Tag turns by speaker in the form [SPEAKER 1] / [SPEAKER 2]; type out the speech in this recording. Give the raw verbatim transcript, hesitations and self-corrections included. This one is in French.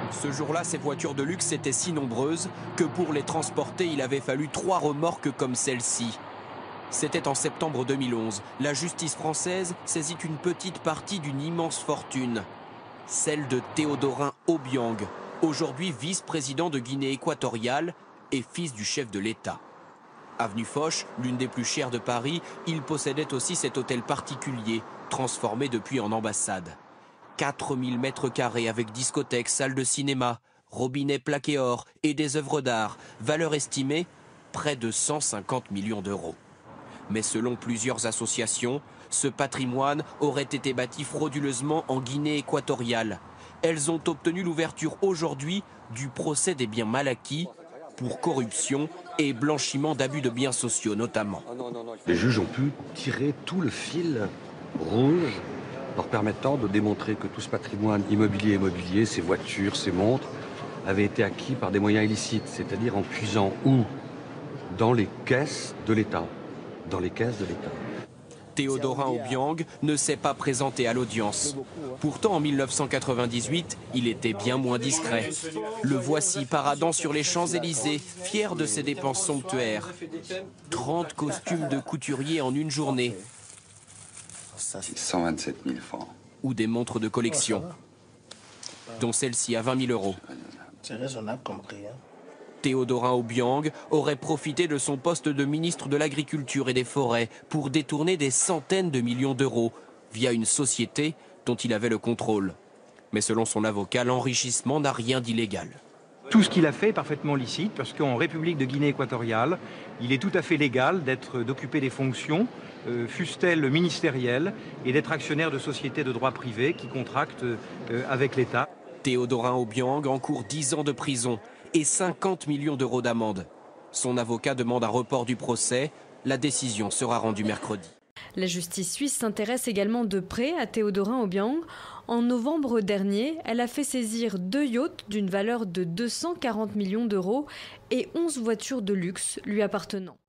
[SPEAKER 1] Ce jour-là, ces voitures de luxe étaient si nombreuses que pour les transporter, il avait fallu trois remorques comme celle-ci. C'était en septembre deux mille onze. La justice française saisit une petite partie d'une immense fortune, celle de Théodorin Obiang, aujourd'hui vice-président de Guinée équatoriale et fils du chef de l'État. Avenue Foch, l'une des plus chères de Paris, il possédait aussi cet hôtel particulier, transformé depuis en ambassade. quatre mille mètres carrés avec discothèque, salle de cinéma, robinet plaqué or et des œuvres d'art, valeur estimée près de cent cinquante millions d'euros. Mais selon plusieurs associations, ce patrimoine aurait été bâti frauduleusement en Guinée équatoriale. Elles ont obtenu l'ouverture aujourd'hui du procès des biens mal acquis pour corruption et blanchiment d'abus de biens sociaux notamment.
[SPEAKER 2] Les juges ont pu tirer tout le fil rouge leur permettant de démontrer que tout ce patrimoine immobilier et immobilier, ces voitures, ces montres, avaient été acquis par des moyens illicites, c'est-à-dire en puisant où? Dans les caisses de l'État. Dans les caisses de l'État.
[SPEAKER 1] Théodorin Obiang ne s'est pas présenté à l'audience. Pourtant, en mille neuf cent quatre-vingt-dix-huit, il était bien moins discret. Le voici paradant sur les Champs-Élysées, fier de ses dépenses somptuaires. trente costumes de couturier en une journée.
[SPEAKER 3] cent vingt-sept mille francs.
[SPEAKER 1] Ou des montres de collection, dont celle-ci à vingt mille euros.
[SPEAKER 4] C'est raisonnable comme prix. Hein.
[SPEAKER 1] Théodorin Obiang aurait profité de son poste de ministre de l'Agriculture et des Forêts pour détourner des centaines de millions d'euros via une société dont il avait le contrôle. Mais selon son avocat, l'enrichissement n'a rien d'illégal.
[SPEAKER 5] Tout ce qu'il a fait est parfaitement licite parce qu'en République de Guinée équatoriale, il est tout à fait légal d'être, d'occuper des fonctions, euh, fussent-elles ministérielles, et d'être actionnaire de sociétés de droit privé qui contractent euh, avec l'État.
[SPEAKER 1] Théodorin Obiang encourt dix ans de prison et cinquante millions d'euros d'amende. Son avocat demande un report du procès. La décision sera rendue mercredi.
[SPEAKER 6] La justice suisse s'intéresse également de près à Théodorin Obiang. En novembre dernier, elle a fait saisir deux yachts d'une valeur de deux cent quarante millions d'euros et onze voitures de luxe lui appartenant.